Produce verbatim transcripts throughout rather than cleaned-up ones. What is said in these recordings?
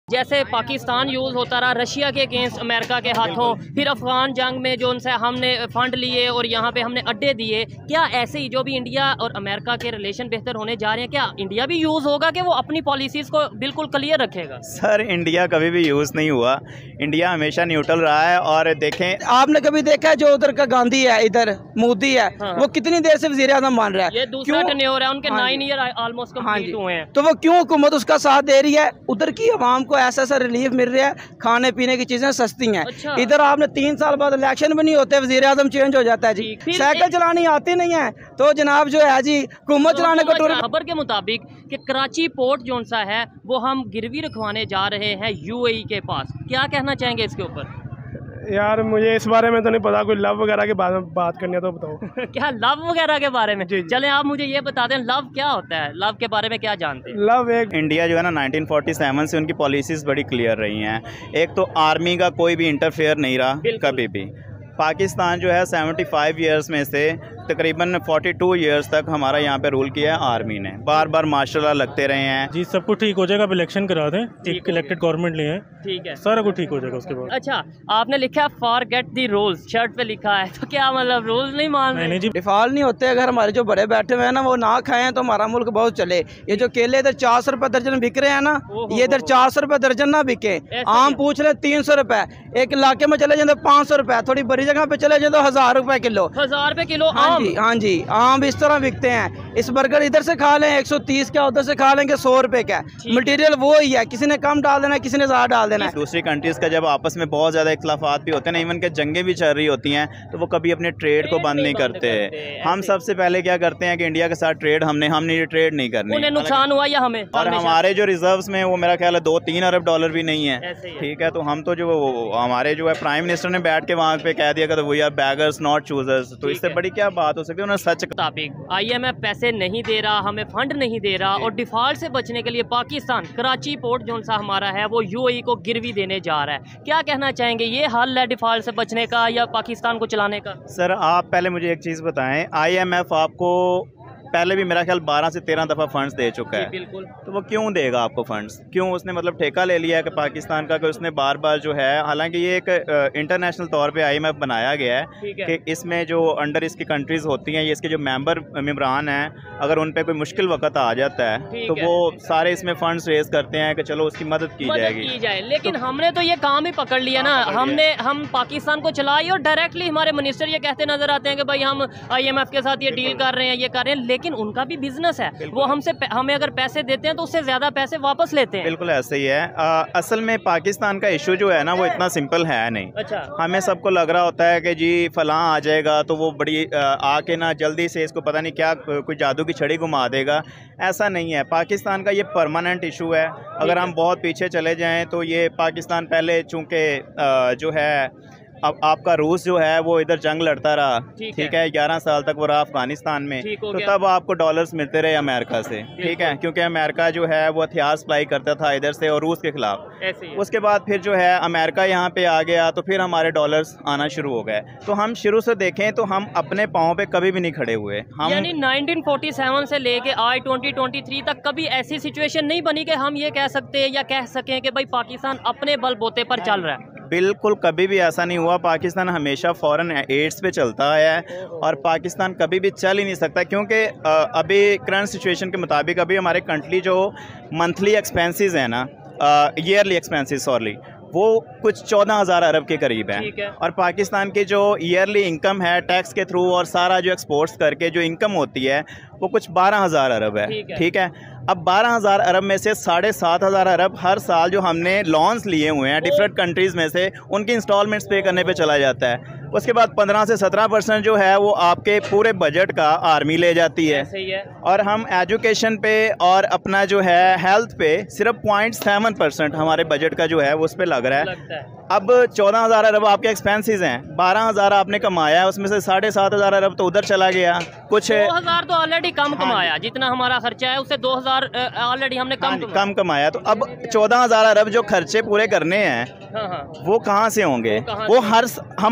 जैसे पाकिस्तान यूज़ होता रहा रशिया के अगेंस्ट अमेरिका के हाथों, फिर अफगान जंग में जो उनसे हमने फंड लिए और यहाँ पे हमने अड्डे दिए, क्या ऐसे ही जो भी इंडिया और अमेरिका के रिलेशन बेहतर होने जा रहे हैं, क्या इंडिया भी यूज़ होगा कि वो अपनी पॉलिसीज़ को बिल्कुल क्लियर रखेगा? सर इंडिया कभी भी यूज़ नहीं हुआ, इंडिया हमेशा न्यूट्रल रहा है। और देखें, आपने कभी देखा है जो उधर का गांधी है, इधर मोदी है, हाँ। वो कितनी देर से वज़ीर आज़म मान रहा है, ये दूसरा टेन्योर है, उनके नाइन ईयर ऑलमोस्ट कंप्लीट हुए हैं, तो वो क्यों हुकूमत उसका साथ दे रही है? उधर की आवाम को ऐसा ऐसा रिलीफ मिल रहा है, खाने पीने की चीजें सस्ती हैं। अच्छा। इधर आपने तीन साल बाद इलेक्शन भी नहीं होते, वज़ीर आज़म चेंज हो जाता है जी, साइकिल चलानी आती नहीं है तो जनाब जो है जी हुकूमत चलाने को। खबर के मुताबिक कि कराची पोर्ट जो सा है वो हम गिरवी रखवाने जा रहे हैं यूएई के पास, क्या कहना चाहेंगे इसके ऊपर? यार मुझे इस बारे में तो नहीं पता, कोई लव वगैरह के बारे में बात करनी है तो बताओ। क्या लव वगैरह के बारे में? जी, जी। चलें आप मुझे ये बता दें, लव क्या होता है, लव के बारे में क्या जानते हैं? लव एक इंडिया जो है ना नाइनटीन फोर्टी सेवन से उनकी पॉलिसीज़ बड़ी क्लियर रही हैं। एक तो आर्मी का कोई भी इंटरफेयर नहीं रहा कभी भी। पाकिस्तान जो है पचहत्तर इयर्स में से तकरीबन बयालीस इयर्स तक हमारा यहाँ पे रूल किया है आर्मी ने, बार बार मार्शल लॉ लगते रहे हैं। जी सब कुछ ठीक हो जाएगा, अब इलेक्शन करा दें, एक इलेक्टेड गवर्नमेंट लिए हैं, ठीक है, सारा कुछ ठीक हो जाएगा उसके बाद। अच्छा, आपने लिखा है फॉरगेट दी रूल्स, शर्ट पे लिखा है, तो क्या मतलब रूल्स नहीं मान रहे? नहीं जी, डिफॉल्ट नहीं होते, अगर हमारे जो बड़े बैठे हुए हैं ना वो ना खाएं तो हमारा मुल्क बहुत चले। ये जो केले इधर चार सौ रुपए दर्जन बिक रहे हैं ना, ये इधर चार सौ रुपए दर्जन ना बिके, आम पूछ रहे तीन सौ रुपए, एक इलाके में चले जाए पाँच सौ रुपए, थोड़ी बड़ी जगह पे चले जाए तो हजार रुपए किलो, हजार रुपए किलो हाँ आम? जी हाँ जी, आम इस तरह बिकते हैं। इस बर्गर इधर से खा लें एक सौ तीस का, उधर से खा लेंगे सौ रुपए का, मटेरियल वो ही है, किसी ने कम डाल देना है, किसी ने ज्यादा डाल देना है। दूसरी कंट्रीज का जब आपस में बहुत ज़्यादा इख्तलाफात भी होते हैं ना, इवन के जंगें भी चल रही होती हैं, तो वो कभी अपने ट्रेड को बंद नहीं करते। हम सबसे पहले क्या करते हैं कि इंडिया के साथ ट्रेड हमने हमने ये ट्रेड नहीं करनी। उन्हें नुकसान हुआ या हमें? और हमारे जो रिजर्व्स में वो मेरा ख्याल है दो तीन अरब डॉलर भी नहीं है, ठीक है। तो हम तो जो हमारे जो है प्राइम मिनिस्टर ने बैठ के वहाँ पे कह दिया कि we are beggars not choosers, तो इससे बड़ी क्या बात हो सकती है? उन्होंने सच मुताबिक आईएमएफ पैसे नहीं दे रहा, हमें फंड नहीं दे रहा, और डिफॉल्ट से बचने के लिए पाकिस्तान कराची पोर्ट जो सा हमारा है वो यूएई को गिरवी देने जा रहा है। क्या कहना चाहेंगे, ये हल है डिफॉल्ट से बचने का या पाकिस्तान को चलाने का? सर आप पहले मुझे एक चीज़ बताएं, आईएमएफ आपको पहले भी मेरा ख्याल बारह से तेरह दफ़ा फंड्स दे चुका है, बिल्कुल। तो वो क्यों देगा आपको फंड्स? क्यों उसने मतलब ठेका ले लिया है कि पाकिस्तान का, कि उसने बार बार जो है, हालांकि ये एक इंटरनेशनल तौर पे आईएमएफ बनाया गया है, है कि इसमें जो अंडर इसकी कंट्रीज़ होती हैं, ये इसके जो मेंबर मेम्बरान हैं, अगर उन पे कोई मुश्किल वक्त आ जाता है तो वो सारे इसमें फंड्स रेज करते हैं कि चलो उसकी मदद की जाएगी की जाए। लेकिन तो, हमने तो ये काम ही पकड़ लिया ना, हमने हम पाकिस्तान को चलाई और डायरेक्टली हमारे मिनिस्टर ये कहते नजर आते हैं कि भाई हम आईएमएफ के साथ ये डील कर रहे हैं, ये कर रहे हैं, लेकिन उनका भी बिजनेस है, वो हमसे हमें अगर पैसे देते हैं तो उससे ज्यादा पैसे वापस लेते हैं। बिल्कुल ऐसे ही है। आ, असल में पाकिस्तान का इशू जो है ना वो इतना सिंपल है नहीं। अच्छा। हमें सबको लग रहा होता है कि जी फलां आ जाएगा तो वो बड़ी आके ना जल्दी से इसको पता नहीं क्या कोई जादू की छड़ी घुमा देगा, ऐसा नहीं है। पाकिस्तान का ये परमानेंट इशू है। अगर हम बहुत पीछे चले जाएं तो ये पाकिस्तान पहले चूँकि जो है अब आपका रूस जो है वो इधर जंग लड़ता रहा, ठीक है, ग्यारह साल तक वो रहा अफगानिस्तान में, तो तब आपको डॉलर्स मिलते रहे अमेरिका से, ठीक है, क्योंकि अमेरिका जो है वो हथियार सप्लाई करता था इधर से और रूस के खिलाफ। उसके बाद फिर जो है अमेरिका यहाँ पे आ गया तो फिर हमारे डॉलर्स आना शुरू हो गए। तो हम शुरू से देखें तो हम अपने पाँव पे कभी भी नहीं खड़े हुए। हम यानी नाइनटीन फोर्टी सेवन से लेके आज ट्वेंटी ट्वेंटी थ्री तक कभी ऐसी सिचुएशन नहीं बनी कि हम ये कह सकते हैं या कह सकें कि भाई पाकिस्तान अपने बलबूते पर चल रहा है। बिल्कुल कभी भी ऐसा नहीं हुआ। पाकिस्तान हमेशा फॉरेन एड्स पे चलता है और पाकिस्तान कभी भी चल ही नहीं सकता, क्योंकि अभी करंट सिचुएशन के मुताबिक अभी हमारे कंट्री जो मंथली एक्सपेंसेस हैं ना, ईयरली एक्सपेंसेस सॉरी, वो कुछ चौदह हज़ार अरब के करीब है, है और पाकिस्तान की जो ईयरली इनकम है टैक्स के थ्रू और सारा जो एक्सपोर्ट्स करके जो इनकम होती है वो कुछ बारह हज़ार अरब है, ठीक है। अब बारह हज़ार अरब में से साढ़े सात हज़ार अरब हर साल जो हमने लोन्स लिए हुए हैं डिफरेंट कंट्रीज़ में से उनकी इंस्टॉलमेंट्स पे करने पे चला जाता है। उसके बाद पंद्रह से सत्रह परसेंट जो है वो आपके पूरे बजट का आर्मी ले जाती है, सही है। और हम एजुकेशन पे और अपना जो है हेल्थ पे सिर्फ पॉइंट सेवन परसेंट हमारे बजट का जो है वो उस पर लग रहा है, है। अब चौदह हज़ार अरब आपके एक्सपेंसेस हैं, बारह हज़ार आपने कमाया, उसमें से साढ़े सात हज़ार अरब तो उधर चला गया, कुछ दो हज़ार तो ऑलरेडी कम हाँ, कमाया, जितना हमारा खर्चा है उससे दो हज़ार ऑलरेडी हमने कम हाँ, कम कमाया। तो अब चौदह हज़ार अरब जो खर्चे पूरे करने हैं हाँ, हाँ। वो कहाँ से होंगे? वो, वो हर हम क्या करते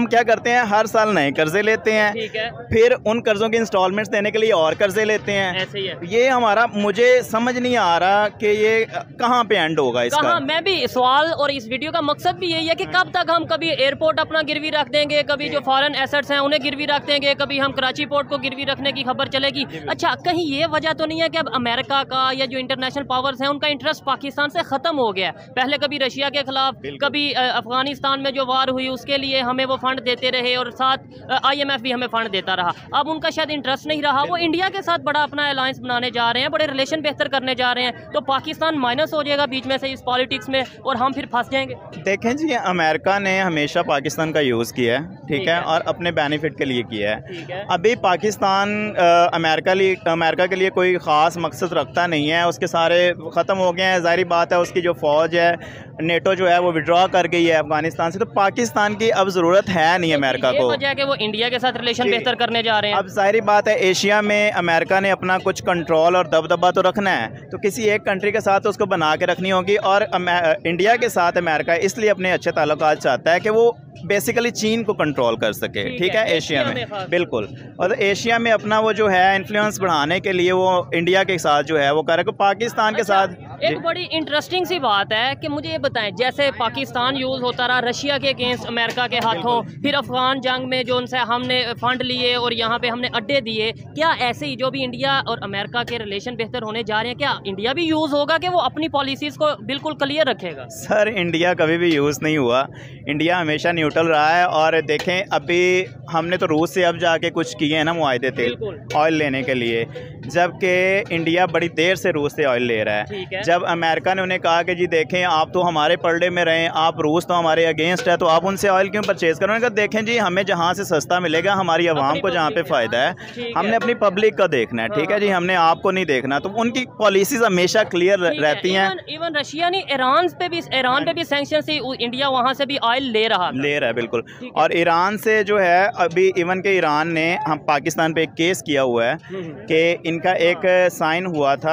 लेते हैं, हर साल नए कर्जे लेते हैं, ठीक है, फिर उन कर्जों की इंस्टॉलमेंट्स देने के लिए और कर्जे लेते हैं। ऐसे ही है। ये हमारा मुझे समझ नहीं आ रहा कि ये कहाँ पे एंड होगा इसका। कहाँ, मैं भी सवाल और इस वीडियो का मकसद भी यही है कि कब तक हम कभी एयरपोर्ट अपना गिरवी रख देंगे, कभी जो फॉरेन एसेट्स हैं उन्हें गिरवी रख देंगे, कभी हम कराची पोर्ट को गिरवी रखने की खबर चलेगी। अच्छा, कहीं ये वजह तो नहीं है कि अब अमेरिका का या जो इंटरनेशनल पावर्स हैं उनका इंटरेस्ट पाकिस्तान से ख़त्म हो गया है? पहले कभी रशिया के खिलाफ, कभी अफगानिस्तान में जो वार हुई उसके लिए हमें वो फंड देते रहे और साथ आई एम एफ भी हमें फंड देता रहा। अब उनका शायद इंटरेस्ट नहीं रहा, वो इंडिया के साथ बड़ा अपना अलायंस बनाने जा रहे हैं, बड़े रिलेशन बेहतर करने जा रहे हैं, तो पाकिस्तान माइनस हो जाएगा बीच में से इस पॉलिटिक्स में और हम फिर फंस जाएंगे। देखें जी, अमेरिका ने हमेशा पाकिस्तान का यूज़ किया है, ठीक है, और अपने बेनिफिट के लिए किया है। अभी पाकिस्तान अमेरिका लिए अमेरिका के लिए कोई ख़ास मकसद रखता नहीं है, उसके सारे ख़त्म हो गए हैं। ज़ाहिर बात है, उसकी जो फ़ौज है, नेटो जो है वो विड्रॉ कर गई है अफगानिस्तान से, तो पाकिस्तान की अब ज़रूरत है नहीं अमेरिका को। वजह कि वो इंडिया के साथ रिलेशन बेहतर करने जा रहे हैं। अब ज़ाहिर बात है, एशिया में अमेरिका ने अपना कुछ कंट्रोल और दबदबा तो रखना है, तो किसी एक कंट्री के साथ उसको बना के रखनी होगी। और इंडिया के साथ अमेरिका इसलिए अपने अच्छे ताल्लुकात चाहता है कि वो बेसिकली चीन को कंट्रोल कर सके, ठीक है, एशिया में, बिल्कुल। और एशिया में अपना वो जो है इन्फ्लुएंस बढ़ाने के लिए वो इंडिया के साथ जो है वो करे, पाकिस्तान के साथ। एक बड़ी इंटरेस्टिंग सी बात है कि मुझे ये बताएं, जैसे पाकिस्तान यूज़ होता रहा रशिया के अगेंस्ट अमेरिका के हाथों, फिर अफगान जंग में जो उनसे हमने फंड लिए और यहाँ पे हमने अड्डे दिए, क्या ऐसे ही जो भी इंडिया और अमेरिका के रिलेशन बेहतर होने जा रहे हैं, क्या इंडिया भी यूज़ होगा कि वो अपनी पॉलिसीज़ को बिल्कुल क्लियर रखेगा? सर, इंडिया कभी भी यूज़ नहीं हुआ, इंडिया हमेशा न्यूट्रल रहा है। और देखें, अभी हमने तो रूस से अब जाके कुछ किए हैं ना मुआहदे थे ऑयल लेने के लिए, जबकि इंडिया बड़ी देर से रूस से ऑयल ले रहा है। जब अमेरिका ने उन्हें कहा कि जी देखें, आप तो हमारे पलड़े में रहें, आप रूस तो हमारे अगेंस्ट है, तो आप उनसे ऑयल क्यों परचेज़ करो? उन्होंने कहा देखें जी, हमें जहाँ से सस्ता मिलेगा, हमारी आवाम को जहाँ पे फ़ायदा है, हमने अपनी पब्लिक का देखना है, ठीक है जी, हमने आपको नहीं देखना। तो उनकी पॉलिसीज़ हमेशा क्लियर रहती हैं। इवन रशिया ने ईरान पे भी ईरान पे भी सैंक्शन से इंडिया वहाँ से भी ऑयल ले रहा ले रहा है, बिल्कुल। और ईरान से जो है, अभी इवन के ईरान ने हम पाकिस्तान पे एक केस किया हुआ है कि इनका एक साइन हुआ था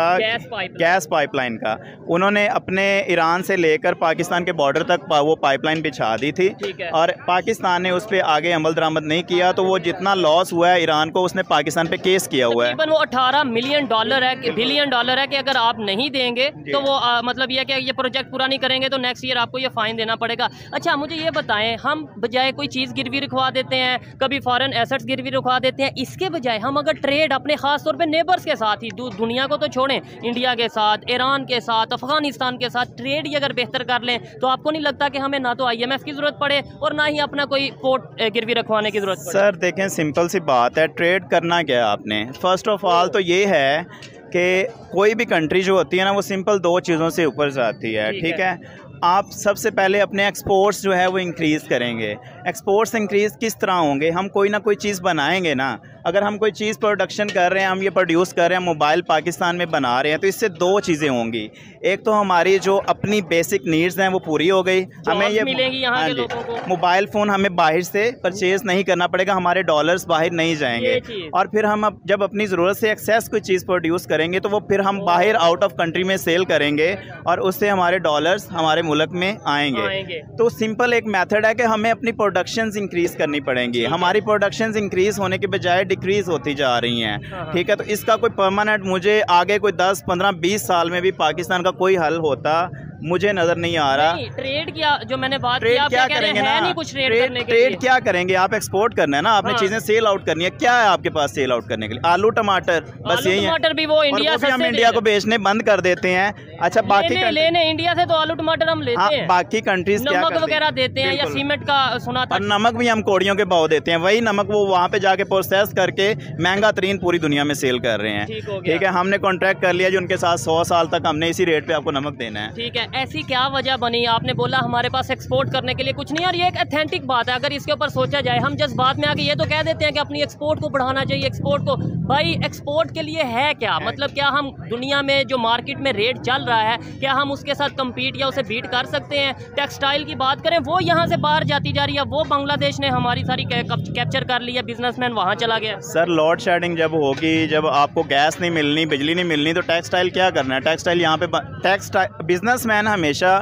गैस पाइपलाइन का, उन्होंने अपने ईरान से लेकर पाकिस्तान के बॉर्डर तक वो पाइपलाइन बिछा दी थी, और पाकिस्तान ने उस पर आगे अमल दरामद नहीं किया, तो वो जितना लॉस हुआ है ईरान को, उसने पाकिस्तान पे केस किया हुआ है। तकरीबन वो अठारह मिलियन डॉलर है, बिलियन डॉलर है कि अगर आप नहीं देंगे तो वो आ, मतलब ये कि ये प्रोजेक्ट पूरा नहीं करेंगे तो नेक्स्ट ईयर आपको ये फाइन देना पड़ेगा। अच्छा, मुझे ये बताएं, हम बजाय कोई चीज़ गिरवी रखवा देते हैं, कभी फॉरेन एसेट्स गिरवी रखवा देते हैं, इसके बजाय हम अगर ट्रेड अपने खास तौर पे नेबर्स के साथ ही, दुनिया को तो छोड़ें, इंडिया के साथ, ईरान के साथ, अफगानिस्तान के साथ ट्रेड ही अगर बेहतर कर लें, तो आपको नहीं लगता कि हमें ना तो आई एम एफ की ज़रूरत पड़े और ना ही अपना कोई पोर्ट गिरवी रखवाने की ज़रूरत पड़े? सर देखें, सिंपल सी बात है, ट्रेड करना क्या है आपने, फर्स्ट ऑफ ऑल तो ये है कि कोई भी कंट्री जो होती है ना, वो सिंपल दो चीज़ों से ऊपर जाती है, ठीक है। आप सबसे पहले अपने एक्सपोर्ट्स जो है वो इंक्रीज़ करेंगे। एक्सपोर्ट्स इंक्रीज़ किस तरह होंगे? हम कोई ना कोई चीज़ बनाएंगे ना। अगर हम कोई चीज़ प्रोडक्शन कर रहे हैं, हम ये प्रोड्यूस कर रहे हैं, मोबाइल पाकिस्तान में बना रहे हैं, तो इससे दो चीज़ें होंगी। एक तो हमारी जो अपनी बेसिक नीड्स हैं वो पूरी हो गई, हमें ये मिलेंगी यहाँ के लोगों को। मोबाइल फ़ोन हमें बाहर से परचेज़ नहीं करना पड़ेगा, हमारे डॉलर्स बाहर नहीं जाएंगे। और फिर हम अब जब अपनी ज़रूरत से एक्सेस कोई चीज़ प्रोड्यूस करेंगे, तो वो फिर हम बाहर आउट ऑफ कंट्री में सेल करेंगे और उससे हमारे डॉलर्स हमारे मुल्क में आएंगे, आएंगे। तो सिंपल एक मेथड है कि हमें अपनी प्रोडक्शंस इंक्रीज़ करनी पड़ेंगी। हमारी प्रोडक्शंस इंक्रीज़ होने के बजाय डिक्रीज़ होती जा रही हैं, ठीक है। तो इसका कोई परमानेंट, मुझे आगे कोई दस पंद्रह बीस साल में भी पाकिस्तान का कोई हल होता मुझे नज़र नहीं आ रहा। नहीं, ट्रेड क्या, जो मैंने बात ट्रेड की, क्या करेंगे ना, नहीं कुछ ट्रेड, ट्रेड, करने के ट्रेड लिए। क्या करेंगे? आप एक्सपोर्ट करना है ना, आपने हाँ। चीज़ें सेल आउट करनी है। क्या है आपके पास सेल आउट करने के लिए? आलू टमाटर, बस यही है। टमाटर भी वो इंडिया और वो भी हम इंडिया को बेचने बंद कर देते हैं। अच्छा, बाकी लेने इंडिया से तो आलू टमाटर हम लेते हैं, बाकी कंट्रीज नमक वगैरह देते हैं या सीमेंट का सुना था, और नमक भी हम कोड़ियों के भाव देते हैं। वही नमक वो वहाँ पे जाके प्रोसेस करके महंगा तरीन पूरी दुनिया में सेल कर रहे हैं, ठीक है। हमने कॉन्ट्रैक्ट कर लिया जी उनके साथ, सौ साल तक हमने इसी रेट पे आपको नमक देना है, ठीक है। ऐसी क्या वजह बनी? आपने बोला हमारे पास एक्सपोर्ट करने के लिए कुछ नहीं, और ये एक अथेंटिक बात है। अगर इसके ऊपर सोचा जाए, हम जस्ट बात में आके ये तो कह देते हैं कि अपनी एक्सपोर्ट को बढ़ाना चाहिए, एक्सपोर्ट को। भाई एक्सपोर्ट के लिए है क्या? मतलब क्या हम दुनिया में जो मार्केट में रेट चल रहा है, क्या हम उसके साथ कम्पीट या उसे बीट कर सकते हैं? टेक्सटाइल की बात करें, वो यहाँ से बाहर जाती जा रही है, वो बांग्लादेश ने हमारी सारी कैप्चर कर ली है, बिजनेसमैन वहाँ चला गया। सर, लोड शेडिंग जब होगी, जब आपको गैस नहीं मिलनी, बिजली नहीं मिलनी, तो टेक्सटाइल क्या करना है? टेक्सटाइल यहाँ पे टेक्सटाइल बिजनेसमैन हमेशा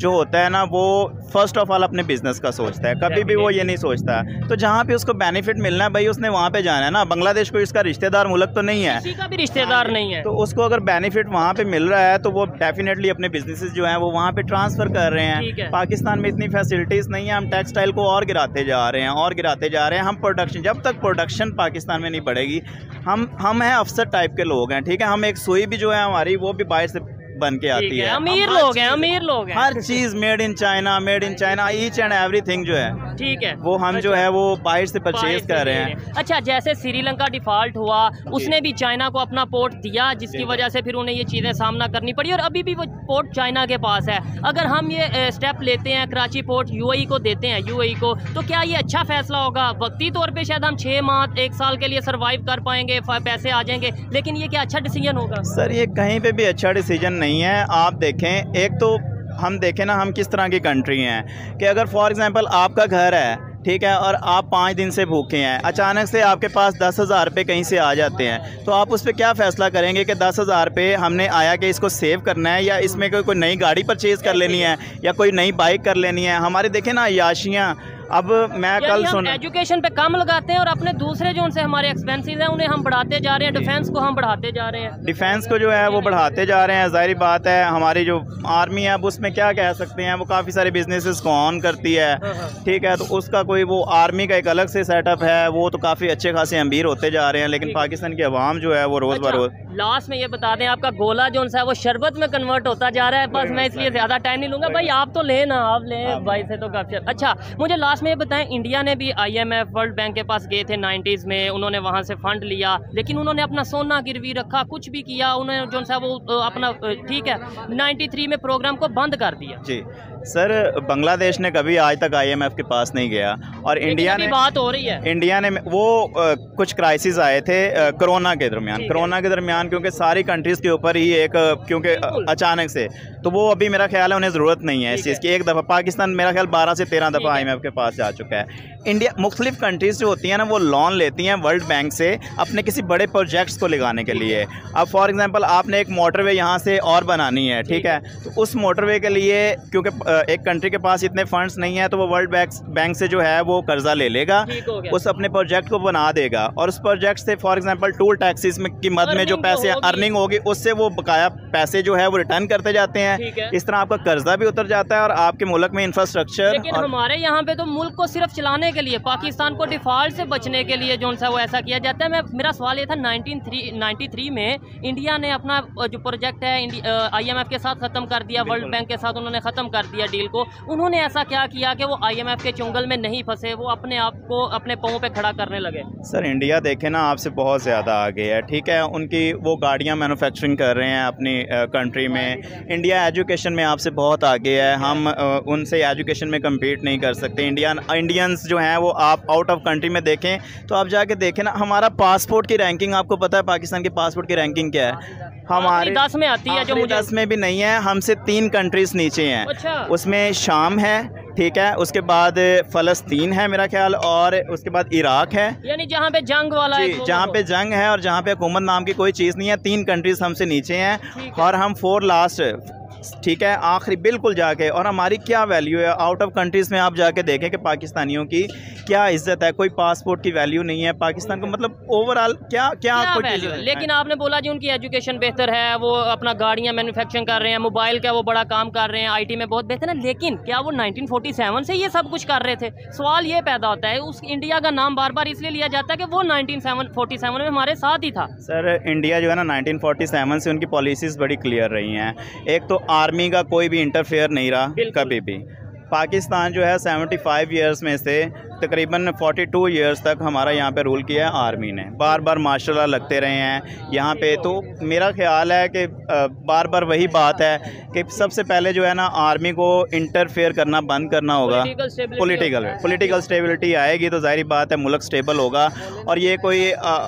जो होता है ना वो फर्स्ट ऑफ ऑल अपने बिजनेस का सोचता है, कभी भी वो ये नहीं सोचता। तो जहाँ पे उसको बेनिफिट मिलना है भाई उसने वहाँ पे जाना है ना। बांग्लादेश कोई इसका रिश्तेदार मुल्क तो नहीं है, किसी का भी रिश्तेदार नहीं है, तो उसको अगर बेनिफिट वहाँ पे मिल रहा है तो वो डेफिनेटली अपने बिजनेसेस जो हैं वो वहाँ पे ट्रांसफ़र कर रहे हैं। पाकिस्तान में इतनी फैसिलिटीज़ नहीं है, हम टेक्सटाइल को और गिराते जा रहे हैं और गिराते जा रहे हैं। हम प्रोडक्शन, जब तक प्रोडक्शन पाकिस्तान में नहीं बढ़ेगी, हम हम हैं अफसर टाइप के लोग हैं, ठीक है। हम एक सुई भी जो है हमारी वो भी बाहर से बन के आती है, अमीर लोग हैं, अमीर लोग हैं, हर चीज़ made in China, made in China, each and everything जो है, ठीक है, वो हम जो है वो बाहर से परचेज कर रहे हैं। अच्छा, जैसे श्रीलंका डिफॉल्ट हुआ, उसने भी चाइना को अपना पोर्ट दिया, जिसकी वजह से फिर उन्हें ये चीज़ें सामना करनी पड़ी और अभी भी वो पोर्ट चाइना के पास है। अगर हम ये स्टेप लेते हैं, कराची पोर्ट यूएई को देते हैं, यूएई को, तो क्या ये अच्छा फैसला होगा? वक्ती तौर पे शायद हम छः माह एक साल के लिए सर्वाइव कर पाएंगे, पैसे आ जाएंगे, लेकिन ये क्या अच्छा डिसीजन होगा? सर ये कहीं पे भी अच्छा डिसीजन नहीं है। आप देखें, एक तो हम देखें ना हम किस तरह की कंट्री हैं कि अगर फॉर एग्जांपल आपका घर है, ठीक है, और आप पाँच दिन से भूखे हैं, अचानक से आपके पास दस हज़ार रुपये कहीं से आ जाते हैं, तो आप उस पर क्या फ़ैसला करेंगे कि दस हज़ार रुपये हमने आया कि इसको सेव करना है या इसमें कोई कोई नई गाड़ी परचेज़ कर लेनी है या कोई नई बाइक कर लेनी है? हमारे देखें ना याशियाँ, अब मैं कल सुन एजुकेशन पे कम लगाते हैं और अपने दूसरे जो उनसे हमारे एक्सपेंसेस हैं उन्हें हम बढ़ाते जा रहे हैं, डिफेंस को हम बढ़ाते जा रहे हैं, डिफेंस को जो है वो बढ़ाते जा रहे हैं। ज़ाहिर बात है हमारी जो आर्मी है अब उसमें क्या कह सकते हैं, वो काफ़ी सारे बिजनेसेस को ऑन करती है, ठीक है, तो उसका कोई वो आर्मी का एक अलग से सेटअप है, वो तो काफ़ी अच्छे खासे अमीर होते जा रहे हैं, लेकिन पाकिस्तान की आवाम जो है वो रोज़ बरोज़। लास्ट में ये बता दें, आपका गोला जो है वो शरबत में कन्वर्ट होता जा रहा है, बस मैं इसलिए ज़्यादा टाइम नहीं लूँगा। भाई आप तो लें ना, आप लें भाई से तो काफ़ी अच्छा। मुझे लास्ट में ये बताएं, इंडिया ने भी आईएमएफ वर्ल्ड बैंक के पास गए थे नाइन्टीज़ में, उन्होंने वहाँ से फंड लिया, लेकिन उन्होंने अपना सोना गिरवी रखा, कुछ भी किया, उन्होंने जो है वो अपना, ठीक है, नाइन्टी थ्री में प्रोग्राम को बंद कर दिया। जी सर, बांग्लादेश ने कभी आज तक आईएमएफ के पास नहीं गया और इंडिया ने, बात हो रही है, इंडिया ने वो आ, कुछ क्राइसिस आए थे कोरोना के दरमियान, कोरोना के दरमियान क्योंकि सारी कंट्रीज़ के ऊपर ही एक, क्योंकि अचानक से, तो वो अभी मेरा ख्याल है उन्हें ज़रूरत नहीं है इस चीज़ की। एक दफ़ा पाकिस्तान मेरा ख्याल बारह से तेरह दफ़ा आईएमएफ के पास जा चुका है। इंडिया, मुख्तलिफ कंट्रीज़ जो होती हैं ना वो लोन लेती हैं वर्ल्ड बैंक से अपने किसी बड़े प्रोजेक्ट्स को लगाने के लिए। अब फॉर एग्जांपल आपने एक मोटरवे यहाँ से और बनानी है, ठीक है, तो उस मोटरवे के लिए क्योंकि एक कंट्री के पास इतने फंड्स नहीं है तो वो वर्ल्ड बैंक बैंक से जो है वो कर्जा ले लेगा, उस अपने प्रोजेक्ट को बना देगा और उस प्रोजेक्ट से फॉर एग्जांपल टूल टैक्सेस में की मद में जो पैसे अर्निंग होगी उससे वो बकाया पैसे जो है वो रिटर्न करते जाते हैं। इस तरह आपका कर्जा भी उतर जाता है और आपके मुल्क में इंफ्रास्ट्रक्चर। लेकिन हमारे यहाँ पे तो मुल्क को सिर्फ चलाने के लिए, पाकिस्तान को डिफॉल्ट से बचने के लिए जो सा वो ऐसा किया जाता है। मैं मेरा सवाल ये था, नाइनटी थ्री में इंडिया ने अपना जो प्रोजेक्ट है आईएमएफ के साथ ख़त्म कर दिया, वर्ल्ड बैंक के साथ उन्होंने ख़त्म कर दिया डील को। उन्होंने ऐसा क्या किया कि वो आईएमएफ के चुंगल में नहीं फंसे, वो अपने आप को अपने पाँव पे खड़ा करने लगे? सर इंडिया देखे ना आपसे बहुत ज़्यादा आगे है, ठीक है, उनकी वो गाड़ियाँ मैन्युफैक्चरिंग कर रहे हैं अपनी कंट्री में। इंडिया एजुकेशन में आपसे बहुत आगे है, हम उनसे एजुकेशन में कम्पीट नहीं कर सकते। इंडियन इंडियंस जो हैं वो आप आउट ऑफ कंट्री में देखें तो आप जाके देखें ना, हमारा पासपोर्ट की रैंकिंग आपको पता है पाकिस्तान के पासपोर्ट की रैंकिंग क्या है? हमारे दस में आती है, जो मुझे दस में भी नहीं है, हमसे तीन कंट्रीज नीचे हैं। अच्छा। उसमें शाम है, ठीक है, उसके बाद फ़लस्तीन है मेरा ख्याल, और उसके बाद इराक है, यानी जहाँ पे जंग वाला है, जहाँ पे जंग है और जहाँ पे हुकूमत नाम की कोई चीज़ नहीं है। तीन कंट्रीज हमसे नीचे हैं और हम फोर लास्ट, ठीक है, आखिरी बिल्कुल जाके। और हमारी क्या वैल्यू है आउट ऑफ कंट्रीज़ में? आप जाके देखें कि पाकिस्तानियों की क्या इज्जत है, कोई पासपोर्ट की वैल्यू नहीं है पाकिस्तान को, मतलब ओवरऑल क्या क्या, क्या वैल्यू है? लेकिन आपने बोला जी उनकी एजुकेशन बेहतर है, वो अपना गाड़ियाँ मैन्युफैक्चरिंग कर रहे हैं, मोबाइल का वो बड़ा काम कर रहे हैं, आईटी में बहुत बेहतर है, लेकिन क्या वो नाइनटीन फोर्टी सेवन से ये सब कुछ कर रहे थे? सवाल ये पैदा होता है, उस इंडिया का नाम बार बार इसलिए लिया जाता है कि वो नाइनटीन फोर्टी सेवन में हमारे साथ ही था। सर इंडिया जो है ना नाइनटीन फोर्टी सेवन से उनकी पॉलिसीज़ बड़ी क्लियर रही हैं। एक तो आर्मी का कोई भी इंटरफेयर नहीं रहा कभी भी। पाकिस्तान जो है पचहत्तर इयर्स में से तकरीबन बयालीस इयर्स तक हमारा यहाँ पे रूल किया है आर्मी ने, बार बार मार्शल लॉ लगते रहे हैं यहाँ पे। तो मेरा ख्याल है कि बार बार वही बात है कि सबसे पहले जो है ना आर्मी को इंटरफेयर करना बंद करना होगा। पॉलिटिकल पॉलिटिकल स्टेबिलिटी आएगी तो जाहिर बात है मुल्क स्टेबल होगा। और ये कोई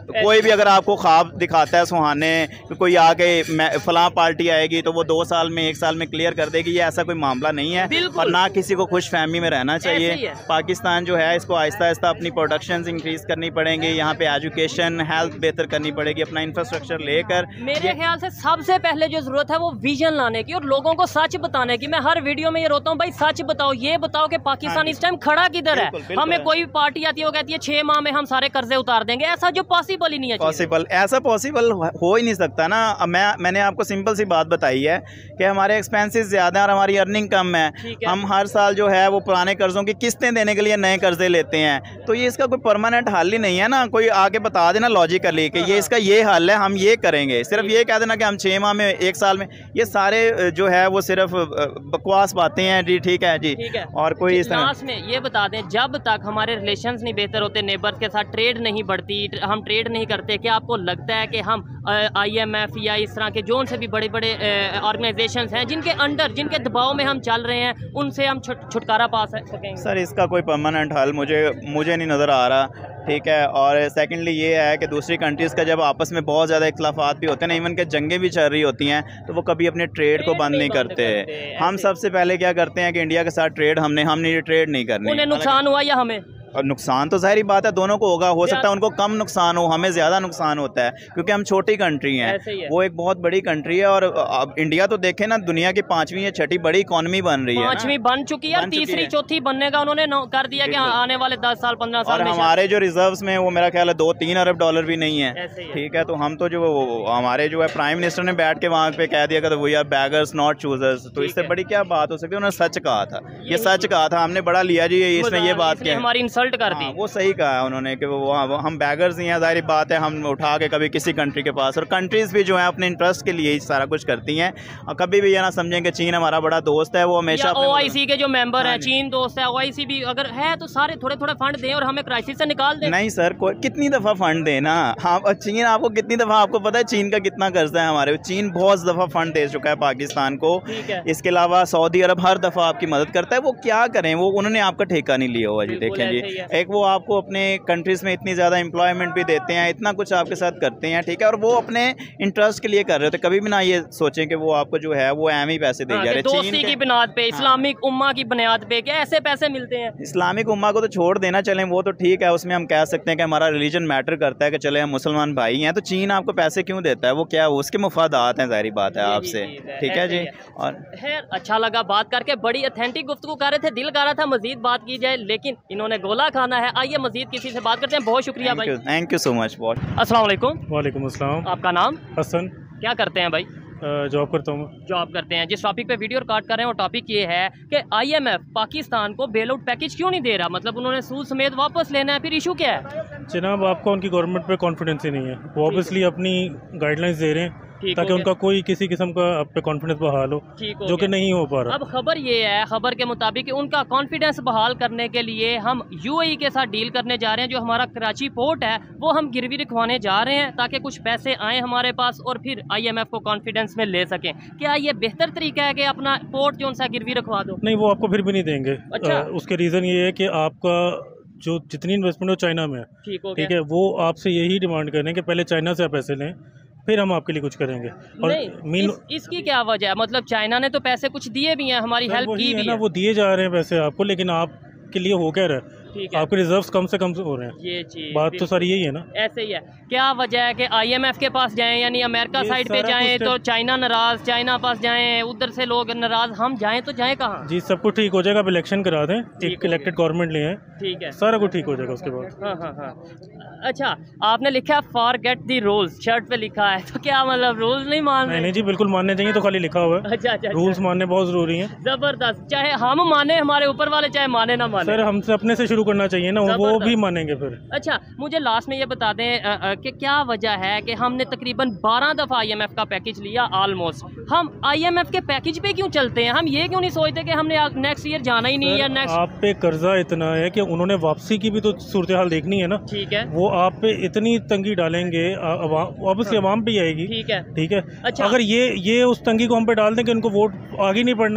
तो कोई भी अगर आपको ख्वाब दिखाता है सुहाने कि कोई आके फलां पार्टी आएगी तो वो दो साल में एक साल में क्लियर कर देगी, ये ऐसा कोई मामला नहीं है और ना किसी को खुश फहमी में रहना चाहिए। पाकिस्तान जो है इसको आहिस्ता आहिस्ता अपनी प्रोडक्शन इंक्रीज करनी पड़ेंगी, यहाँ पे एजुकेशन हेल्थ बेहतर करनी पड़ेगी, अपना इंफ्रास्ट्रक्चर लेकर। मेरे ख्याल से सबसे पहले जो जरूरत है वो विजन लाने की और लोगों को सच बताने की। मैं हर वीडियो में ये रोता हूँ, भाई सच बताओ, ये बताओ कि पाकिस्तान इस टाइम खड़ा किधर है। हमें कोई भी पार्टी आती है वो कहती है छह माह में हम सारे कर्जे उतार देंगे, ऐसा जो पॉसिबल ही नहीं है। पॉसिबल ऐसा पॉसिबल हो ही नहीं सकता ना। मैं मैंने आपको सिंपल सी बात बताई है कि हमारे एक्सपेंसेस ज़्यादा और हमारी अर्निंग कम है, हम हर साल जो है वो पुराने कर्जों की किस्तें देने के लिए नए कर्जे लेते हैं, तो ये इसका कोई परमानेंट हल ही नहीं है ना। कोई आके बता देना लॉजिकली कि ये इसका ये हल है, हम ये करेंगे, सिर्फ ये कह देना कि हम छः माह में एक साल में, ये सारे जो है वो सिर्फ बकवास बातें हैं जी। ठीक है जी, और कोई इस लास्ट में ये बता दें, जब तक हमारे रिलेशंस नहीं बेहतर होते, नेबर्स के साथ ट्रेड नहीं बढ़ती, हम ट्रेड नहीं करते, क्या आपको लगता है कि हम आई एम एफ या इस तरह के जोन से भी बड़े बड़े ऑर्गेनाइजेशंस हैं जिनके अंडर, जिनके दबाव में हम चल रहे हैं, उनसे हम छुटकारा पा सकेंगे? सर इसका कोई परमानेंट हल मुझे मुझे नहीं नज़र आ रहा। ठीक है, और सेकेंडली ये है कि दूसरी कंट्रीज़ का जब आपस में बहुत ज़्यादा इख्तलाफात भी होते हैं ना, इवन के जंगें भी चल रही होती हैं, तो वो कभी अपने ट्रेड को बंद नहीं करते। हम सबसे पहले क्या करते हैं कि इंडिया के साथ ट्रेड हमने हमने ये ट्रेड नहीं करनी। उन्हें नुकसान हुआ या हमें? और नुकसान तो जाहिर बात है दोनों को होगा, हो सकता है उनको कम नुकसान हो, हमें ज़्यादा नुकसान होता है क्योंकि हम छोटी कंट्री हैं, वो एक बहुत बड़ी कंट्री है। और अब इंडिया तो देखें ना, दुनिया की पांचवी या छठी बड़ी इकॉनमी बन रही है, पांचवी बन चुकी है, तीसरी चौथी बनने का उन्होंने कर दिया कि आने वाले दस साल पंद्रह साल और हमारे जो रिजर्व्स में वो मेरा ख्याल है दो तीन अरब डॉलर भी नहीं है। ठीक है, तो हम तो जो हमारे जो है प्राइम मिनिस्टर ने बैठ के वहाँ पे कह दिया we are beggars not choosers, तो इससे बड़ी क्या बात हो सकती है। उन्होंने सच कहा था, ये सच कहा था, हमने बड़ा लिया जी, इसने ये बात की, हमारी इंसल्ट कर दी। वो सही कहा है उन्होंने कि वो, वो हम बैगर्स नहीं हैं, जाहिर बात है हम उठा के कभी किसी कंट्री के पास, और कंट्रीज़ भी जो है अपने इंटरेस्ट के लिए ही सारा कुछ करती हैं, और कभी भी ये ना समझें कि चीन हमारा बड़ा दोस्त है, वो हमेशा ओ आई सी के जो मेंबर हैं चीन दोस्त है, ओ आई सी भी अगर है तो सारे थोड़े थोड़े फंड दें और हमें क्राइसिस से निकाल दें। नहीं सर, कितनी दफ़ा फंड देना, हाँ चीन आपको कितनी दफ़ा, आपको पता है चीन का कितना कर्जा है हमारे, चीन बहुत दफ़ा फंड दे चुका है पाकिस्तान को। इसके अलावा सऊदी अरब हर दफ़ा आपकी मदद करता है। वो क्या करें, वो उन्होंने आपका ठेका नहीं लिया हुआ जी। देखें जी, एक वो आपको अपने कंट्रीज़ में इतनी ज़्यादा एम्प्लॉयमेंट भी देते हैं, इतना कुछ आपके साथ करते हैं, ठीक है, और वो अपने इंटरेस्ट के लिए कर रहे होते, कभी भी ना ये सोचें कि वो आपको जो है वो एम ही पैसे दे जा रहे हैं। दोस्ती की बुनियाद पे, इस्लामिक उम्मा की बुनियाद पे क्या ऐसे पैसे मिलते हैं? इस्लामिक उम्मा को तो छोड़ देना, चलें वो तो ठीक है, उसमें हम कह सकते हैं कि हमारा रिलीजन मैटर करता है कि चले हम मुसलमान भाई हैं, तो चीन आपको पैसे क्यों देता है, वो क्या उसके मुफादात हैं, जाहिर बात है आपसे। ठीक है जी, और खैर अच्छा लगा बात करके, बड़ी ऑथेंटिक गुफ्तगू कर रहे थे, दिल कर रहा था मजीद बात की जाए, लेकिन इन्होंने गोला खाना है। आइए मजीद किसी से बात करते हैं। बहुत शुक्रिया भाई, थैंक यू सो मच। अस्सलाम वालेकुम। वालेकुम अस्सलाम। आपका नाम? हसन। क्या करते हैं भाई? जॉब करता हूँ। जॉब करते हैं। जिस टॉपिक पे वीडियो रिकॉर्ड कर रहे हैं वो टॉपिक ये है कि आई एम एफ पाकिस्तान को बेल आउट पैकेज क्यों नहीं दे रहा, मतलब उन्होंने सूद समेत वापस लेना है, फिर इशू क्या है? जनाब आपको उनकी गवर्नमेंट पे कॉन्फिडेंस ही नहीं है, वो ऑब्वियसली अपनी गाइडलाइंस दे रहे हैं ताकि उनका कोई किसी किस्म का आप पे कॉन्फिडेंस बहाल हो, जो कि नहीं हो पा रहा। अब खबर ये है, खबर के मुताबिक उनका कॉन्फिडेंस बहाल करने के लिए हम यूएई के साथ डील करने जा रहे हैं। जो हमारा कराची पोर्ट है वो हम गिरवी रखवाने जा रहे हैं ताकि कुछ पैसे आएँ हमारे पास और फिर आई एम एफ को कॉन्फिडेंस में ले सकें। क्या ये बेहतर तरीका है कि अपना पोर्ट जो सा गिरवी रखवा दो? नहीं, वो आपको फिर भी नहीं देंगे। अच्छा। आ, उसके रीज़न ये है कि आपका जो जितनी इन्वेस्टमेंट हो चाइना में, ठीक है, वो आपसे यही डिमांड करें कि पहले चाइना से आप पैसे लें, फिर हम आपके लिए कुछ करेंगे। और नहीं, मीन... इस, इसकी क्या वजह है? मतलब चाइना ने तो पैसे कुछ दिए भी हैं, हमारी हेल्प की भी है, वो दिए जा रहे हैं पैसे आपको, लेकिन आपके लिए हो क्या रहा है, आपके रिजर्व्स कम से कम हो रहे हैं। ये चीज बात तो सारी यही है ना। ऐसे ही है। क्या वजह है कि आई एम एफ के पास जाएं, यानी अमेरिका साइड पे जाएं तो चाइना नाराज, चाइना पास जाएं उधर से लोग नाराज, हम जाएं तो जाएं कहाँ? जी सब कुछ ठीक हो जाएगा, अब इलेक्शन करा दें, एक इलेक्टेड गवर्नमेंट लिए हैं, ठीक है, सारा कुछ ठीक हो जाएगा उसके बाद। हाँ हाँ हाँ। अच्छा, आपने लिखा है फॉरगेट द रूल्स, शर्ट पे लिखा है, तो क्या मतलब रूल्स नहीं मान रहे? नहीं जी, बिल्कुल मानने चाहिए, तो खाली लिखा हुआ है। अच्छा अच्छा, रूल्स मानने बहुत जरूरी है। जबरदस्त, चाहे हम माने, हमारे ऊपर वाले चाहे माने ना माने। सर हमसे अपने से शुरू करना चाहिए ना, वो भी मानेंगे फिर। अच्छा, मुझे लास्ट में ये बता दें कि क्या वजह है कि हमने तकरीबन बारह दफ़ा आई एम एफ का पैकेज लिया ऑलमोस्ट, हम आई एम एफ के पैकेज पे क्यों चलते हैं? हम ये क्यों नहीं सोचते कि हमने नेक्स्ट ईयर जाना ही नहीं है? नेक्स्ट आप पे कर्जा इतना है कि उन्होंने वापसी की भी तो सूरत हाल देखनी है ना। ठीक है, वो आप पे इतनी तंगी डालेंगे, ऑब्वियसली हाँ। अवाम पे आएगी। ठीक है ठीक है। अच्छा, अगर ये ये उस तंगी को हम पे डाल दें कि उनको वोट आगे नहीं पड़ना,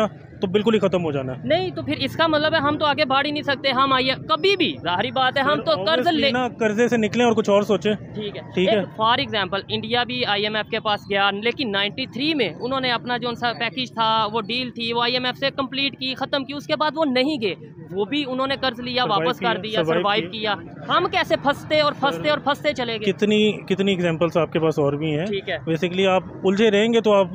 तो बिल्कुल ही खत्म हो जाना है। नहीं तो फिर इसका मतलब है हम तो आगे बढ़ ही नहीं सकते। हम आइए कभी भी, जाहिर बात है, हम तो कर्ज ले ना, कर्जे से निकलें और कुछ और सोचें। ठीक है, ठीक है। फॉर एग्जांपल इंडिया भी आईएमएफ के पास गया, लेकिन तिरानवे में उन्होंने अपना जो सा पैकेज था, वो डील थी, वो आईएमएफ से कंप्लीट की, खत्म की। उसके बाद वो नहीं गए, वो भी उन्होंने कर्ज लिया, वापस कर दिया, सर्वाइव किया। हम कैसे फंसते और फंसते और फंसते चले गए। कितनी कितनी एग्जांपल्स आपके पास और भी हैं। ठीक है, बेसिकली आप उलझे रहेंगे तो आप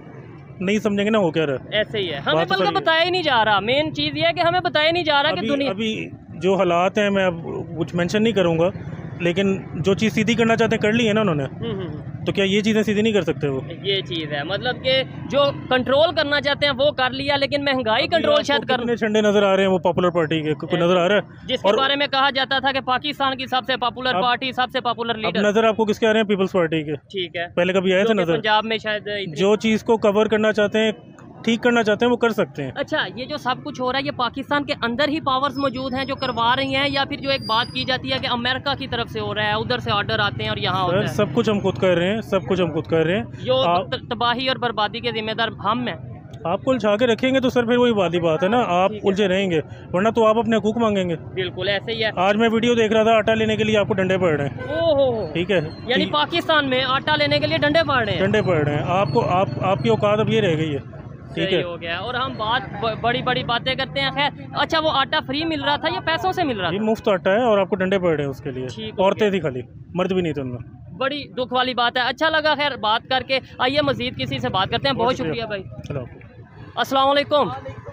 नहीं समझेंगे ना वो क्या रहा। ऐसे ही है, हमें बल्कि बताया ही नहीं जा रहा। मेन चीज़ ये है कि हमें बताया नहीं जा रहा कि दुनिया अभी जो हालात हैं, मैं अब कुछ मेंशन नहीं करूँगा, लेकिन जो चीज़ सीधी करना चाहते हैं कर ली है ना उन्होंने, तो क्या ये चीज़ें सीधी नहीं कर सकते वो? ये चीज़ है, मतलब कि जो कंट्रोल करना चाहते हैं वो कर लिया, लेकिन महंगाई कंट्रोल शायद कर। कितने झंडे नजर आ रहे हैं वो पॉपुलर पार्टी के, कोई नजर आ रहा है? जिसके और बारे में कहा जाता था कि पाकिस्तान की सबसे पॉपुलर पार्टी, सबसे पॉपुलर लीडर। नजर आपको किसके आ रहे हैं? पीपल्स पार्टी के। ठीक है, पहले कभी आए थे नजर? पंजाब में शायद। जो चीज़ को कवर करना चाहते हैं, ठीक करना चाहते हैं, वो कर सकते हैं। अच्छा, ये जो सब कुछ हो रहा है, ये पाकिस्तान के अंदर ही पावर्स मौजूद हैं जो करवा रही हैं, या फिर जो एक बात की जाती है कि अमेरिका की तरफ से हो रहा है, उधर से ऑर्डर आते हैं और यहाँ होता है? सब कुछ हम खुद कर रहे हैं, सब कुछ हम खुद कर रहे हैं। जो तबाही और बर्बादी के जिम्मेदार हम हैं। आपको उलझा के रखेंगे तो सर फिर वही वाली बात है ना, आप उलझे रहेंगे, वरना तो आप अपने हकूक मांगेंगे। बिल्कुल ऐसे ही है। आज मैं वीडियो देख रहा था, आटा लेने के लिए आपको डंडे पड़ रहे हैं। ओहो, ठीक है, यानी पाकिस्तान में आटा लेने के लिए डंडे पड़ रहे हैं। डंडे पड़ रहे हैं आपको, आप आपकी औकात अब ये रह गई है। ठीक है, हो गया। और हम बात बड़ी बड़ी बातें करते हैं। खैर, अच्छा, वो आटा फ्री मिल रहा था या पैसों से मिल रहा था? मुफ्त आटा है और आपको डंडे पड़ रहे हैं उसके लिए। औरतें थी खाली, मर्द भी नहीं थे उनमें। बड़ी दुख वाली बात है। अच्छा लगा खैर बात करके। आइए मजीद किसी से बात करते हैं। बहुत शुक्रिया भाई। चलो, अस्सलाम वालेकुम।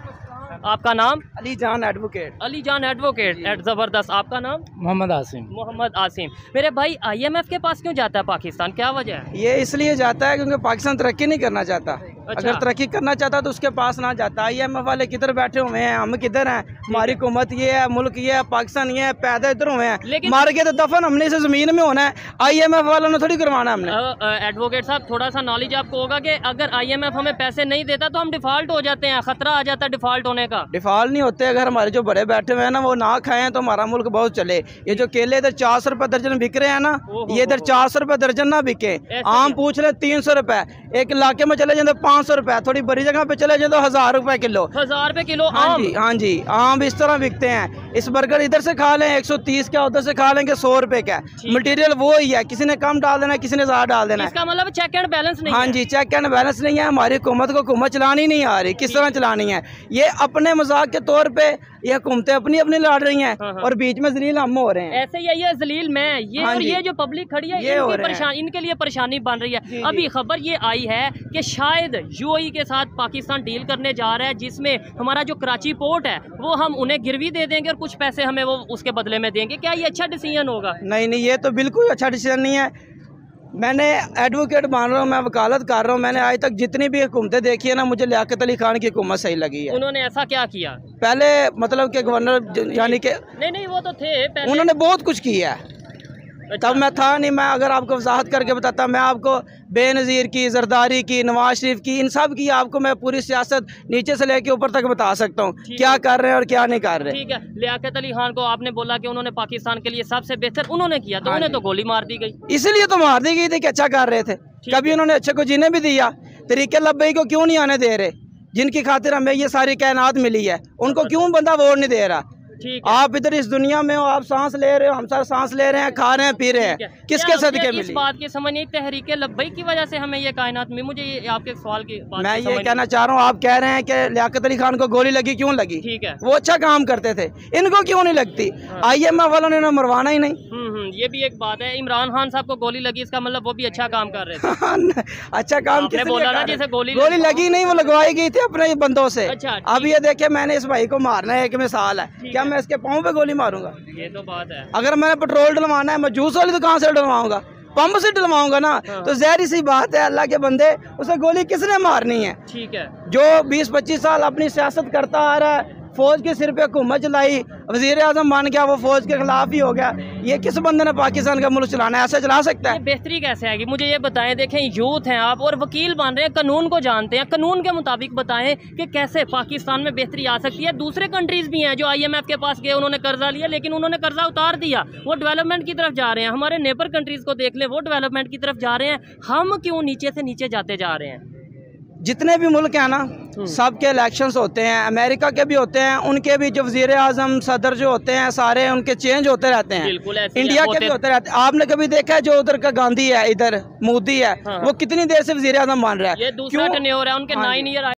आपका नाम? अली जान एडवोकेट। अली जान एडवोकेट एट ज़बरदस्त। आपका नाम? मोहम्मद आसिम। मोहम्मद आसिम। मेरे भाई, आईएमएफ के पास क्यों जाता है पाकिस्तान, क्या वजह है? ये इसलिए जाता है क्योंकि पाकिस्तान तरक्की नहीं करना चाहता। अच्छा। अगर तरक्की करना चाहता तो उसके पास ना जाता। आईएमएफ वाले किधर बैठे हुए हैं, हम किधर हैं? हमारी हुकूमत ये है, मुल्क ये है, पाकिस्तान ये है, पैदा इधर हुए हैं। मार के तो दफन हमने से जमीन में होना है, आईएमएफ वालों ने थोड़ी करवाना हमने। एडवोकेट साहब, थोड़ा सा नॉलेज आपको होगा कि अगर आईएमएफ हमें पैसे नहीं देता तो हम डिफॉल्ट हो जाते हैं, खतरा आ जाता है डिफॉल्ट होने का। डिफॉल्ट नहीं होते, अगर हमारे जो बड़े बैठे हुए हैं ना वो ना खाएं तो हमारा मुल्क बहुत चले। ये जो केले इधर चार सौ रुपए दर्जन बिक रहे हैं ना, ये इधर चार सौ रुपए दर्जन ना बिके। आम पूछ ले तीन सौ रुपए, एक इलाके में चले जाते पाँच सौ रुपए, थोड़ी बड़ी जगह पे चले जाए तो हजार रुपए किलो। हजार रुपए किलो? हाँ जी, हाँ जी, आम इस तरह बिकते हैं। इस बर्गर इधर से खा लें एक सौ तीस का, उधर से खा लेंगे सौ रुपए का। मटेरियल वो ही है, किसी ने कम डाल देना, किसी ने ज्यादा डाल देना। इसका मतलब चेक एंड बैलेंस नहीं है। हाँ जी, चेक एंड बैलेंस नहीं है। हमारी हुकूमत को हुकूमत चलानी नहीं आ रही, किस तरह चलानी है? ये अपने मजाक के तौर पे ये हुकूमतें अपनी अपनी लड़ रही हैं। हाँ हाँ। और बीच में जलील हम हो रहे हैं। ऐसे ही ये जलील मैं ये हाँ और ये जो पब्लिक खड़ी है, ये इनकी परेशान, इनके लिए परेशानी बन रही है। जी अभी खबर ये आई है कि शायद यूएई के साथ पाकिस्तान डील करने जा रहा है, जिसमें हमारा जो कराची पोर्ट है वो हम उन्हें गिरवी दे देंगे और कुछ पैसे हमें वो उसके बदले में देंगे। क्या ये अच्छा डिसीजन होगा? नहीं नहीं, ये तो बिल्कुल अच्छा डिसीजन नहीं है। मैंने एडवोकेट मान रहा हूँ, मैं वकालत कर रहा हूँ। मैंने आज तक जितनी भी हुकूमतें देखी है ना, मुझे लियाकत अली खान की हुकूमत सही लगी है। उन्होंने ऐसा क्या किया? पहले मतलब कि गवर्नर यानी कि नहीं नहीं वो तो थे पहले। उन्होंने बहुत कुछ किया है। अच्छा। तब मैं था नहीं, मैं अगर आपको वजाहत करके बताता, मैं आपको बेनज़ीर की, जरदारी की, नवाज शरीफ की, इन सब की आपको मैं पूरी सियासत नीचे से लेके ऊपर तक बता सकता हूँ, क्या कर रहे हैं और क्या नहीं कर रहे। ठीक है, लियाकत अली खान को आपने बोला कि उन्होंने पाकिस्तान के लिए सबसे बेहतर उन्होंने किया, तो उन्हें तो गोली मार दी गई। इसलिए तो मार दी गई थी कि अच्छा कर रहे थे। कभी उन्होंने अच्छे को जीने भी दिया। तरीके लब्बई को क्यों नहीं आने दे रहे, जिनकी खातिर हमें ये सारी कायनात मिली है, उनको क्यों बंदा वोट नहीं दे रहा? आप इधर इस दुनिया में हो, आप सांस ले रहे हो, हम सारे सांस ले रहे हैं, खा रहे हैं, पी रहे हैं, किसके सदके मिली? इस बात की समझ नहीं, तहरीके लब्बई की वजह से हमें ये कायनात में। मुझे ये आपके सवाल की बात मैं ये कहना चाह रहा हूँ, आप कह रहे हैं कि लियाकत अली खान को गोली लगी, क्यों लगी? ठीक है, वो अच्छा काम करते थे, इनको क्यों नहीं लगती? आईएमएफ वालों ने मरवाना ही नहीं। ये भी एक बात है। इमरान खान साहब को गोली लगी, इसका मतलब वो भी अच्छा काम कर रहे थे। अच्छा काम किसने बोला ना, जैसे गोली गोली लगी नहीं, वो लगवाई गई थी अपने बंदों से। अच्छा, अब ये देखे, मैंने इस भाई को मारना है, एक मिसाल है, क्या मैं इसके पाँव पे गोली मारूंगा? ये तो बात है। अगर मैंने पेट्रोल डलवाना है, मैं जूस वाली दुकान से डलवाऊंगा, पंप से डलवाऊंगा ना। हाँ। तो ज़ाहिर सी बात है, अल्लाह के बंदे, उसे गोली किसने मारनी है? ठीक है, जो बीस पच्चीस साल अपनी सियासत करता आ रहा है, फौज के सिर पे हुकूमत चलाई, वजीर आजम बन गया, वो फौज के खिलाफ ही हो गया। ये किस बंदे ने पाकिस्तान का मुल्क चलाना है? ऐसे चला सकता है? ये बेहतरी कैसे आएगी? मुझे ये बताएं। देखें, यूथ हैं आप और वकील बन रहे हैं, कानून को जानते हैं, कानून के मुताबिक बताएं कि कैसे पाकिस्तान में बेहतरी आ सकती है। दूसरे कंट्रीज भी हैं जो आईएमएफ के पास गए, उन्होंने कर्जा लिया, लेकिन उन्होंने कर्जा उतार दिया, वो डेवलपमेंट की तरफ जा रहे हैं। हमारे नेबर कंट्रीज को देख लें, वो डेवलपमेंट की तरफ जा रहे हैं। हम क्यों नीचे से नीचे जाते जा रहे हैं? जितने भी मुल्क हैं ना सबके इलेक्शंस होते हैं, अमेरिका के भी होते हैं, उनके भी जो वजीर आजम सदर जो होते हैं सारे उनके चेंज होते रहते हैं, इंडिया के भी होते रहते हैं। आपने कभी देखा है जो उधर का गांधी है इधर मोदी है, हाँ। वो कितनी देर से वजीर आजम बन रहा है? ये दूसरा टेन्योर है उनके, नाइन ईयर